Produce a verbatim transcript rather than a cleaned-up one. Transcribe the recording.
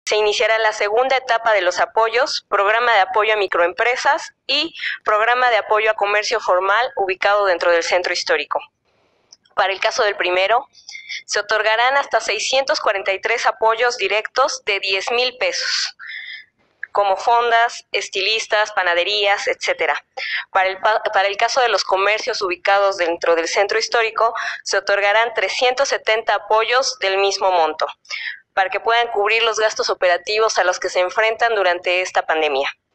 se iniciará la segunda etapa de los apoyos, programa de apoyo a microempresas y programa de apoyo a comercio formal ubicado dentro del centro histórico. Para el caso del primero, se otorgarán hasta seiscientos cuarenta y tres apoyos directos de diez mil pesos, como fondas, estilistas, panaderías, etcétera. Para el, para el caso de los comercios ubicados dentro del centro histórico, se otorgarán trescientos setenta apoyos del mismo monto, para que puedan cubrir los gastos operativos a los que se enfrentan durante esta pandemia.